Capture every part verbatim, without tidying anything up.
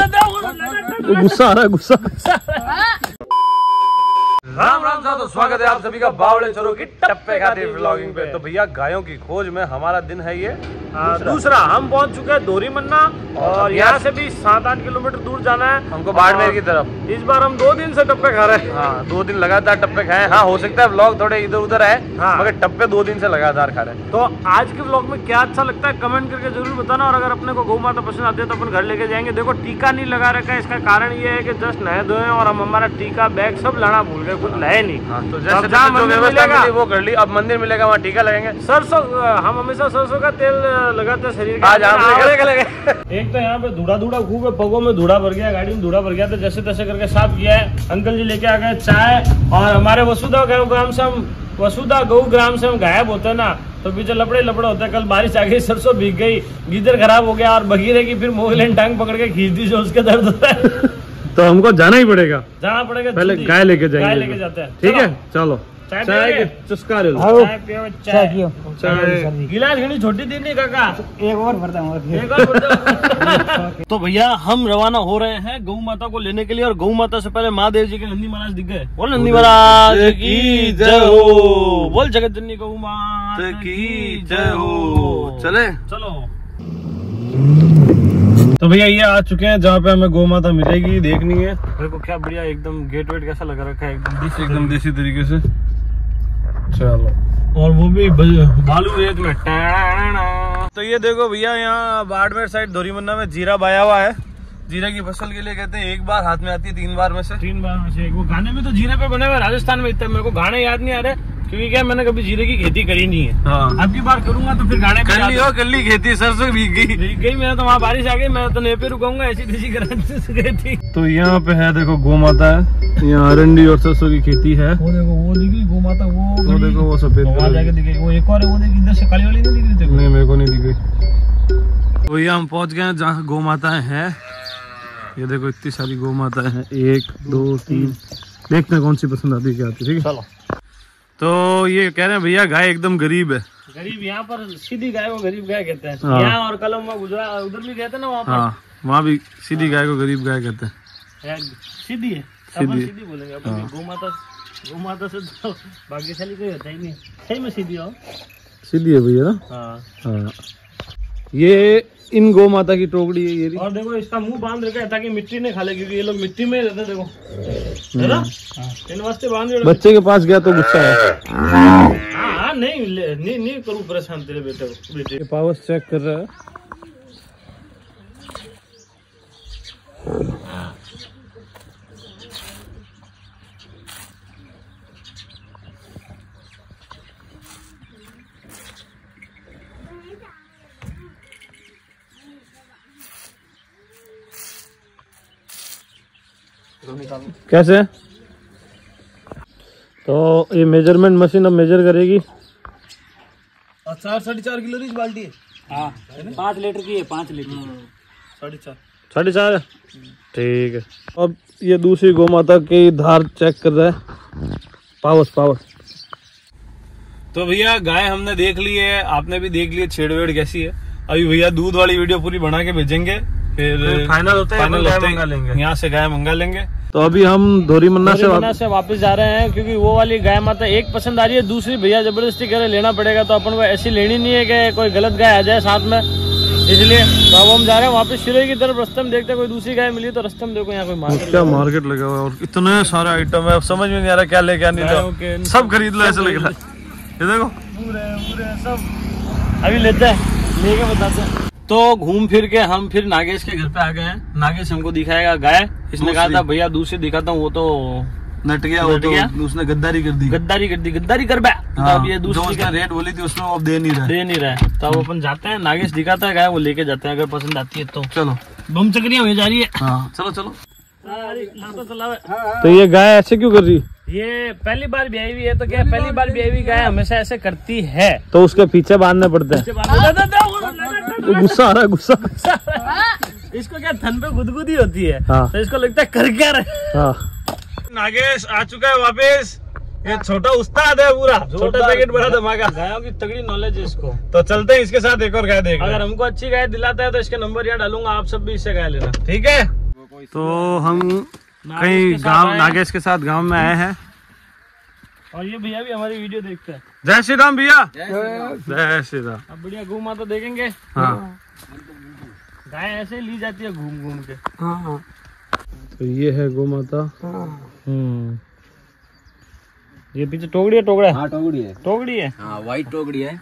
गुस्सा आ रहा है, गुस्सा। राम राम साहब, तो स्वागत है आप सभी का बावड़े चोरों की टप्पे खाती व्लॉगिंग पे। तो भैया गायों की खोज में हमारा दिन है ये दूसरा, दूसरा हम पहुंच चुके हैं धोरीमन्ना और यहाँ से भी सात आठ किलोमीटर दूर जाना है हमको बाड़मेर की तरफ। इस बार हम दो दिन से टप्पे खा रहे हैं। हाँ, दो दिन लगातार टप्पे खाए। हाँ, हो सकता है व्लॉग थोड़े इधर उधर है, हाँ। मगर टप्पे दो दिन से लगातार खा रहे हैं। तो आज के व्लॉग में क्या अच्छा लगता है कमेंट करके जरूर बताना। और अगर अपने को गौ माता पसंद आती है तो अपन घर लेके जाएंगे। देखो टीका नहीं लगा रखा है, इसका कारण ये है कि जस्ट नहे धोए और हम हमारा टीका बैग सब लाना भूल गए, कुछ लाए नहीं। हाँ, तो जैसे जो व्यवस्था मिली वो कर ली। अब मंदिर मिलेगा, वहाँ टीका लगेंगे। सरसों, हम हमेशा सरसों का तेल लगाते हैं शरीर आज का। एक तो यहाँ पे धूड़ा धूड़ा खूब है, पगों में धूड़ा भर गया, गाड़ी में धूड़ा भर गया, तो जैसे तैसे करके साफ किया है। अंकल जी लेके आ गए चाय। और हमारे वसुधा ग्राम से हम वसुधा गौ ग्राम से हम गायब होते हैं ना, तो पीछे लपड़े लपड़े होते हैं। कल बारिश आ गई, सरसों भीग गई, गीजर खराब हो गया और बगीरे की फिर मोगलेन टांग पकड़ के खींच दी, जो उसके दर्द होता है। तो हमको जाना ही पड़ेगा, जाना पड़ेगा। पहले गाय लेके जाएंगे, गाय लेके जाते हैं। ठीक है, चलो। चाय चाय के चुस्का ले लो। चाय पियो, चाय पियो। गिलास घनी छोटी थी नहीं काका, एक और भरता हूँ, एक और भरता। तो भैया हम रवाना हो रहे हैं गौ माता को लेने के लिए। और गौ माता से पहले महादेव जी के नंदी महाराज दिख गए। बोल नंदी महाराज की जय हो, बोल जगत जननी गौ माता की जय हो। चले चलो। तो भैया ये आ चुके हैं जहाँ पे हमें गौ माता मिलेगी, देखनी है। देखो क्या बढ़िया एकदम गेट वेट कैसा लगा रखा है, एकदम देसी, एकदम देसी तरीके से। चलो, और वो भी बालू रेत में। तो ये देखो भैया, यहाँ बाड़मेर साइड धोरीमन्ना में जीरा बाया हुआ है। जीरा की फसल के लिए कहते हैं एक बार हाथ में आती है, तीन बार में से तीन बार में से एक। वो गाने में तो जीरे पे बने हुए राजस्थान में, इतना मेरे को गाने याद नहीं आ रहे क्योंकि क्या मैंने कभी जीरे की खेती करी नहीं है। हाँ। अब की बार करूंगा तो फिर गाने कर ली हो, कर ली खेती, सरसों भीग गई भीग गई। मैं तो वहाँ बारिश आ गई, मैं तो नहीं पे रुकाऊंगा, ऐसी तेजी गई थी। तो यहाँ पे है देखो गौ माता है, यहाँ अरंडी और सरसों की खेती है। वो देखो वो दिख रही गौ माता, वो वो देखो वो सफेद वहाँ जाके दिखेगी। वो एक और है, वो देखिए इधर से काली वाली नहीं दिख रही थी। नहीं, मेरे को नहीं दिख रही। तो यहाँ हम पहुँच गए हैं जहाँ गौ माताएं हैं। ये देखो इतनी सारी गौ माताएं हैं, एक दो तीन। देखते हैं कौन सी पसंद आती है, क्या आती है। ठीक है, चलो। तो ये कह रहे हैं भैया गाय एकदम गरीब है। गरीब, यहाँ पर सीधी गाय को गरीब गाय कहते हैं। हाँ। यहाँ और कलम में गुजरात उधर भी कहते हैं ना, वहाँ पर। हाँ, वहाँ भी सीधी गाय को गरीब गाय कहते हैं। सीधी है, सीधी सीधी बोलेंगे। हाँ। गौ माता, गौ माता से तो भाग्यशाली कोई होता ही नहीं। सही में सीधी हो, सीधी है भैया ना। हाँ हाँ, ये इन गौ माता की टोकरी है ये भी। और देखो इसका मुंह बांध रखा है ताकि मिट्टी नहीं खा ले, क्योंकि ये लोग मिट्टी में रहते हैं। देखो है ना, इन वास्ते बांध रहे। बच्चे के पास गया तो गुस्सा है। हाँ हाँ, नहीं नहीं नहीं करूँ परेशान तेरे बेटे को। बेटे के पावर चेक कर रहा है। कैसे? तो ये मेजरमेंट मशीन अब मेजर करेगी। चार साढ़े चार किलो की बाल्टी है। हाँ, पाँच लीटर की है, पाँच लीटर साढ़े चार साढ़े चार ठीक है। अब ये दूसरी गौ माता की धार चेक कर रहा है, पावस पावस। तो भैया गाय हमने देख ली है, आपने भी देख लिया छेड़ कैसी है। अभी भैया दूध वाली वीडियो पूरी बना के भेजेंगे, फिर फाइनल होते हैं, यहाँ से गाय मंगा लेंगे। तो अभी हम धोरीमन्ना से वापस से वापस जा रहे हैं, क्योंकि वो वाली गाय माता एक पसंद आ रही है, दूसरी भैया जबरदस्ती कह रहे लेना पड़ेगा। तो अपन को ऐसी लेनी नहीं है कि कोई गलत गाय आ जाए साथ में, इसलिए तो अब हम जा रहे हैं वापस शिरोई की तरफ। रास्ते में देखते हैं कोई दूसरी गाय मिली तो रास्ते में देखो यहाँ कोई मार्केट, क्या मार्केट लगा हुआ है और इतने सारे आइटम है, समझ में नहीं आ रहा क्या ले क्या नहीं, सब खरीद लो ऐसा लग रहा है। ये देखो सब अभी लेते हैं, लेके बताते हैं। तो घूम फिर के हम फिर नागेश के घर पे आ गए हैं। नागेश हमको दिखाएगा गाय। इसने कहा था भैया दूसरी दिखाता हूँ, वो तो नट गया, वो तो उसने गद्दारी कर दी, गद्दारी कर दी, गद्दारी कर बैठ। हाँ, तो अब ये दूसरी का रेट बोली थी उसमें अब दे नहीं रहा दे नहीं रहा है। तो अब अपन जाते हैं, नागेश दिखाता है गाय, वो लेके जाते हैं, अगर पसंद आती है तो। चलो, बम चक्रियां हो जा रही है। हाँ, चलो चलो। तो ये गाय ऐसे क्यों कर रही? ये पहली बार ब्याई हुई है, तो क्या पहली बार ब्याई हुई गाय हमेशा ऐसे करती है, तो उसके पीछे बांधने पड़ते हैं। गुस्सा आ रहा है, गुस्सा। इसको क्या थन पे गुदगुदी होती है। हाँ। तो इसको लगता है कर क्या रहे। हाँ। नागेश आ चुका है वापस। ये छोटा उस्ताद है पूरा, छोटा पैकेट बड़ा धमाका। गायों की तगड़ी नॉलेज है इसको। तो चलते हैं इसके साथ एक और गाय देख। अगर हमको अच्छी गाय दिलाता है तो इसके नंबर यहाँ डालूंगा, आप सब भी इससे गाय लेना, ठीक है। तो हम कहीं गांव नागेश के साथ गांव में आए हैं और ये भैया भी हमारी वीडियो देखते हैं। जय श्री राम भैया, जय श्री राम। अब बढ़िया गौ माता देखेंगे। हाँ, गाय ऐसे ली जाती है घूम घूम के। हाँ। तो ये है गौ माता। हम्म, ये पीछे टोकड़ी है। टोकड़ा है? हाँ टोकड़ी है। टोकड़ी है, हाँ वाइट टोकड़ी है।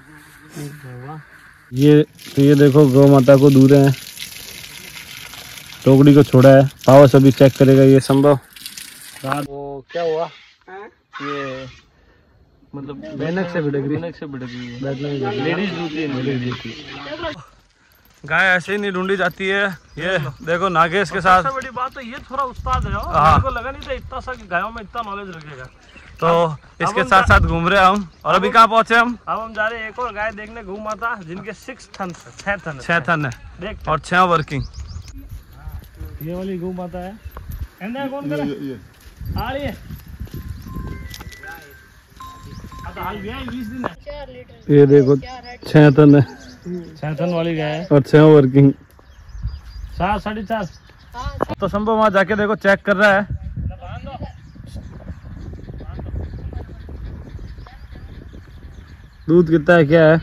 ये तो ये देखो गौ माता को दूर है, टोकड़ी को छोड़ा है। पावस अभी चेक करेगा ये संभव। वो क्या हुआ ये मतलब बैनक से भिड़क रही बैनक से भिड़क रही है। लेडीज दूसरी है। गाय ऐसे ही नहीं ढूंढी जाती है। ये देखो नागेश के साथ। सबसे बड़ी बात तो ये थोड़ा उस्ताद है। हाँ। मेरे को लगा नहीं था इतना सा कि गायों में इतना नॉलेज रखेगा। तो इसके साथ साथ घूम रहे हैं हम। और अभी कहाँ पहुंचे हम? अब हम जा रहे हैं एक और गाय देखने गौ माता जिनके सिक्स थन छह थन छह थन है देख और छह वर्किंग। ये वाली गौ माता है। अंदर कौन करे? आ रही है। अच्छा हाल गया बीस दिन है। ये देखो छह थन है, छह थन वाली गाय है और छह वर्किंग। चार साढ़े चार। तो संभव वहाँ जाके देखो चेक कर रहा है। दूध कितना है, क्या है?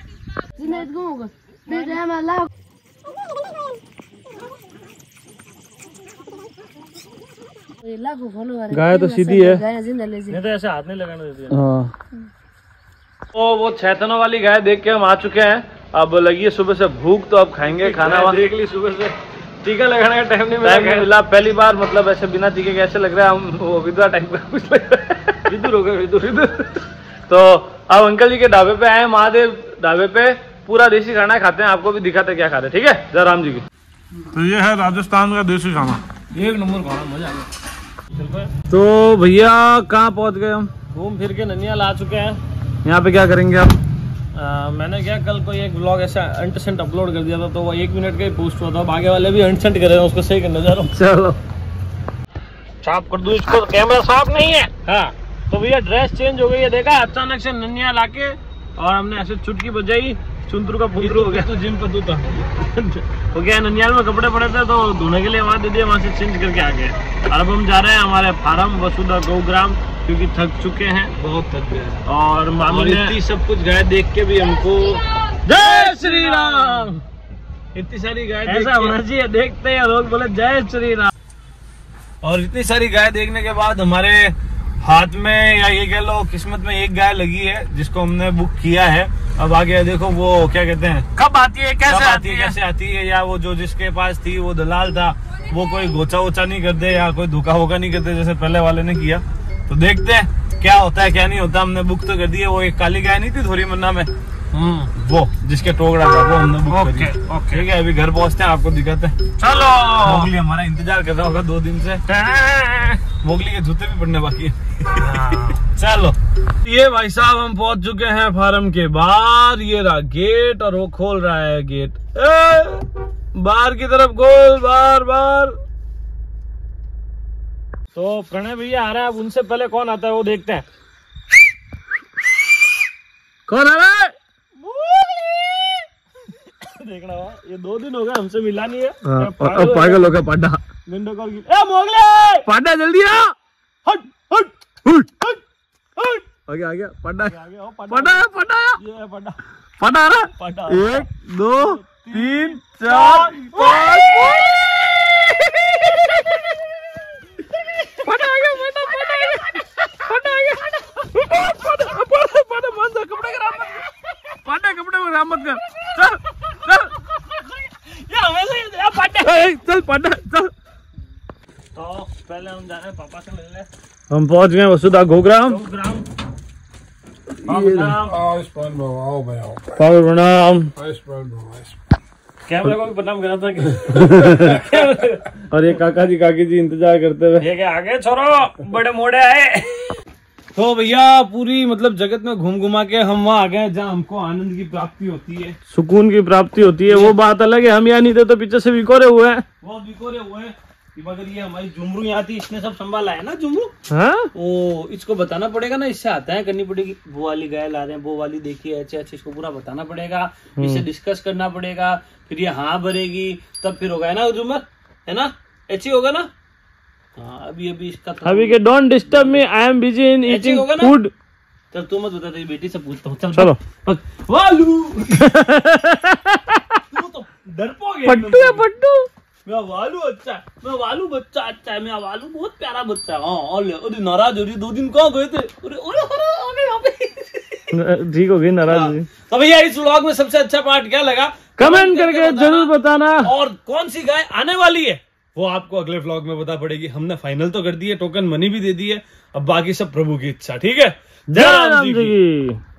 गाय तो सीधी है, नहीं तो ऐसे हाथ नहीं लगाने देती है। हाँ। तो वो छह वाली गाय देख के हम आ चुके हैं। अब लगी है सुबह से भूख, तो अब खाएंगे खाना। देख ली सुबह से, टीका लगाने का टाइम नहीं मिला। टाइम मिला पहली बार, मतलब ऐसे बिना टीके के ऐसे लग रहा है हम वो विधवा टाइप का कुछ लग रहा है। विदुर हो गए, विदुर विदुर। तो अब अंकल जी के ढाबे पे आए, महादेव ढाबे पे। पूरा देसी खाना खाते हैं, आपको भी दिखाते क्या खा रहे, ठीक है? जय राम जी की। तो ये है राजस्थान का देसी खाना, एक नंबर खाना, मजा आ गया। तो भैया कहाँ पहुँच गए हम? घूम फिर के ननियाल आ चुके हैं। यहाँ पे क्या करेंगे आप? आ, मैंने क्या कल को एक ब्लॉग ऐसा अनसेंट अपलोड कर दिया था, तो वो एक मिनट का ही पोस्ट हुआ था। अब आगे वाले भी अनसेंट कर रहे हैं, उसको सही करने जा रहा हूँ। चलो साफ कर दूं इसको, तो कैमरा साफ नहीं है। हाँ तो भैया ड्रेस चेंज हो गई है, देखा अचानक से ननियाल आके, और हमने ऐसे चुटकी बजाई, चुंतरू का पुंतरू हो गया। तो जिम पर तू था वो क्या ननियाल में कपड़े पड़े थे, तो धोने के लिए वहाँ दे दिए, वहाँ से चेंज करके आ गए। और अब हम जा रहे हैं हमारे फार्म वसुधा गौग्राम, क्योंकि थक चुके हैं, बहुत थक गए। और मामी ने इतनी सब कुछ गाय देख के भी हमको जय श्री राम, इतनी सारी गाय ऐसा होना चाहिए, देखते हैं लोग बोले जय श्री राम। और इतनी सारी गाय देखने के बाद हमारे हाथ में, या ये कह लो किस्मत में, एक गाय लगी है जिसको हमने बुक किया है। अब आगे देखो वो क्या कहते हैं, कब आती है, कैसे आती है, कैसे आती है, या वो जो जिसके पास थी वो दलाल था, वो कोई गोचा वोचा नहीं करते या कोई धोखा वोखा नहीं करते जैसे पहले वाले ने किया। तो देखते हैं क्या होता है क्या नहीं होता। हमने बुक तो कर दी है। वो एक काली गाय नहीं थी थोड़ी मन्ना में, वो जिसके टोकड़ा था, वो हमने बुक कर दी। ठीक है, अभी घर पहुंचते हैं, आपको दिखाते हैं। चलो। मोगली हमारा इंतजार कर रहा होगा दो दिन से। मोगली के जूते भी पड़ने बाकी है। चलो, ये भाई साहब हम पहुंच चुके हैं फार्म के बाहर। ये रहा गेट, और वो खोल रहा है गेट। बाहर की तरफ खोल, बाहर बाहर। तो प्रणय भैया आ रहा है, अब उनसे पहले कौन आता है वो देखते हैं। कौन आ रहा है? देखना हुआ, ये दो दिन हो गए हमसे मिला नहीं है। हाँ, पागल हो गया पाडा। गंडो कर ए मोगले, पाडा जल्दी आ। हट हट हट हट हट। आ गया आ गया पाडा। आगे आओ, पटा पाडा पाडा ये है पटा पाडा आ रहा। पटा। एक दो तीन चार पाँच। पाडा आ गया, पाडा पाडा आ गया, पाडा आ गया। पाडा पाडा पाडा मान जा, कपड़े खराब मत कर। पाडा कपड़े खराब मत कर। चल चल, ये हमेशा ही दे पटा। ए, चल पाडा चल। तो पहले हम जा रहे हैं पापा से मिलने। हम पहुंच गए वसुधा गौग्राम। ग्राम पावर प्रणाम। कैमरे को भी प्रणाम करना था कि और ये काका जी काकी जी इंतजार करते हुए। ये क्या आगे छोरो, बड़े मोड़े आए। तो भैया पूरी मतलब जगत में घूम घुमा के हम वहाँ आ गए जहाँ हमको आनंद की प्राप्ति होती है, सुकून की प्राप्ति होती है। वो बात अलग है, हम यहाँ नहीं थे तो पीछे से बिकोरे हुए हैं। बहुत बिकोरे हुए हैं। मगर ये हमारी झुमरू यहाँ थी, इसने सब संभाला है ना झुमरू। हाँ? ओ इसको बताना पड़ेगा ना, इससे आता है करनी पड़ेगी। वो वाली गाय ला रहे हैं, वो वाली देखिए, अच्छे अच्छे, इसको पूरा बताना पड़ेगा, इससे डिस्कस करना पड़ेगा। फिर ये हाँ भरेगी, तब फिर होगा है ना झुमर, है ना? ऐसे होगा ना? हाँ अभी अभी इसका अभी के don't disturb me, I am busy in eating food. चल तू मत बता, तेरी बेटी से पूछता हूँ। चल चलो। वालू तू तो डरपोक है। पट्टू है पट्टू। मेरा वालू अच्छा है, मेरा वालू बच्चा अच्छा है, मेरा वालू बहुत प्यारा बच्चा है। हाँ और अरे नाराज हो रही, दो दिन कहाँ गए थे? अरे अरे अरे ठीक हो गई नाराज। तो भैया इस व्लॉग में सबसे अच्छा पार्ट क्या लगा कमेंट करके जरूर बताना, और कौन सी गाय आने वाली है वो आपको अगले व्लॉग में बता पड़ेगी। हमने फाइनल तो कर दी है, टोकन मनी भी दे दी है, अब बाकी सब प्रभु की इच्छा। ठीक है, जय राम जी की।